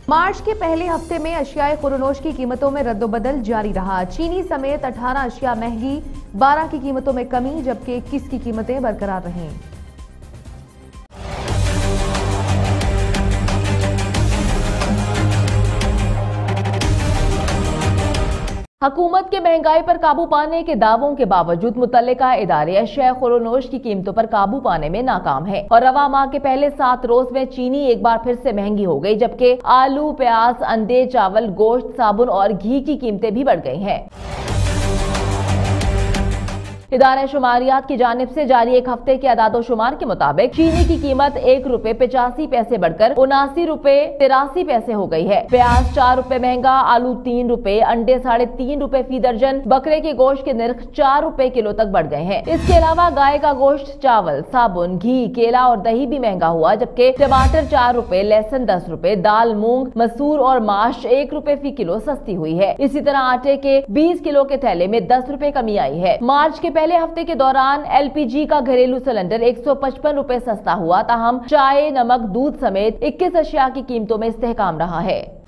मार्च के पहले हफ्ते में अशियाए खुरनोश की कीमतों में रद्दोबदल जारी रहा। चीनी समेत 18 अशिया महंगी, 12 की कीमतों में कमी, जबकि 21 की कीमतें बरकरार रहीं। हुकूमत के महंगाई पर काबू पाने के दावों के बावजूद मुतल्लिका इदारे अशिया खुरनोश की कीमतों पर काबू पाने में नाकाम है और रवा माह के पहले 7 रोज में चीनी एक बार फिर से महंगी हो गई, जबकि आलू, प्याज, अंडे, चावल, गोश्त, साबुन और घी की कीमतें भी बढ़ गई हैं। इदारा शुमारियात की जानिब से जारी एक हफ्ते के अदादोशुमार के मुताबिक चीनी की कीमत 1 रुपए 85 पैसे बढ़कर 79 रुपए 83 पैसे हो गई है। प्याज 4 रुपए महंगा, आलू 3 रुपए, अंडे 3.5 रुपए फी दर्जन, बकरे के गोश्त के निर्ख 4 रुपए किलो तक बढ़ गए हैं। इसके अलावा गाय का गोश्त, चावल, साबुन, घी, केला और दही भी महंगा हुआ, जबकि टमाटर 4 रुपए, लहसुन 10 रुपए, दाल, मूंग, मसूर और माश 1 रुपए फी किलो सस्ती हुई है। इसी तरह आटे के 20 किलो के थैले में 10 रुपए कमी आई है। मार्च के पहले हफ्ते के दौरान एलपीजी का घरेलू सिलेंडर 155 रुपए सस्ता हुआ, ताहम चाय, नमक, दूध समेत 21 अशिया की कीमतों में इस्तेहकाम रहा है।